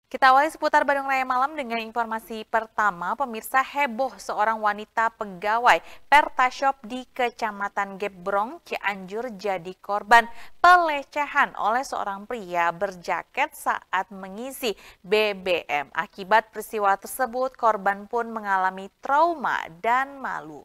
Kita awali seputar Bandung Raya Malam dengan informasi pertama. Pemirsa, heboh seorang wanita pegawai Pertashop di Kecamatan Gebrong, Cianjur jadi korban pelecehan oleh seorang pria berjaket saat mengisi BBM. Akibat peristiwa tersebut, korban pun mengalami trauma dan malu.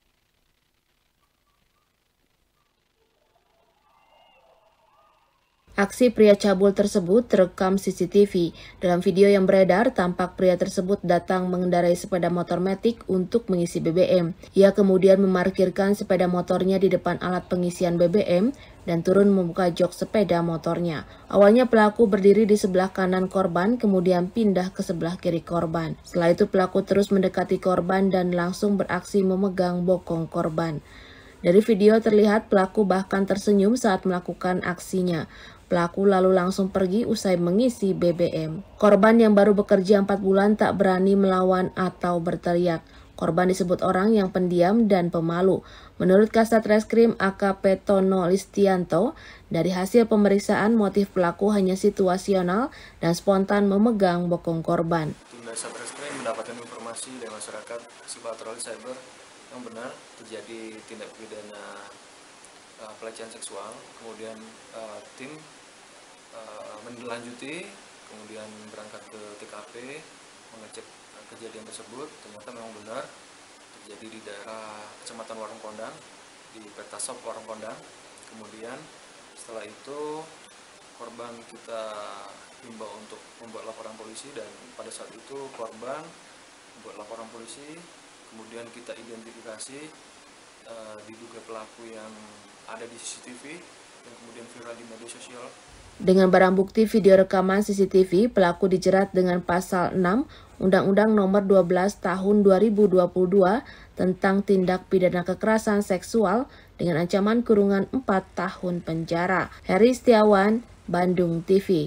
Aksi pria cabul tersebut terekam CCTV. Dalam video yang beredar, tampak pria tersebut datang mengendarai sepeda motor metik untuk mengisi BBM. Ia kemudian memarkirkan sepeda motornya di depan alat pengisian BBM dan turun membuka jok sepeda motornya. Awalnya pelaku berdiri di sebelah kanan korban, kemudian pindah ke sebelah kiri korban. Setelah itu pelaku terus mendekati korban dan langsung beraksi memegang bokong korban. Dari video terlihat pelaku bahkan tersenyum saat melakukan aksinya. Pelaku lalu langsung pergi usai mengisi BBM. Korban yang baru bekerja 4 bulan tak berani melawan atau berteriak. Korban disebut orang yang pendiam dan pemalu. Menurut Kasat Reskrim AKP Tono Listianto, dari hasil pemeriksaan motif pelaku hanya situasional dan spontan memegang bokong korban. Tim Dasar Reskrim mendapatkan informasi dari masyarakat si patroli cyber yang benar terjadi tindak pidana pelecehan seksual. Kemudian tim menlanjuti, kemudian berangkat ke TKP mengecek kejadian tersebut. Ternyata memang benar terjadi di daerah Kecamatan Warung Kondang, di Pertashop Warung Kondang. Kemudian setelah itu korban kita himbau untuk membuat laporan polisi, dan pada saat itu korban membuat laporan polisi. Kemudian kita identifikasi diduga pelaku yang ada di CCTV yang kemudian viral di media sosial. Dengan barang bukti video rekaman CCTV, pelaku dijerat dengan pasal 6 Undang-Undang Nomor 12 Tahun 2022 tentang tindak pidana kekerasan seksual dengan ancaman kurungan 4 tahun penjara. Heri Setiawan, Bandung TV.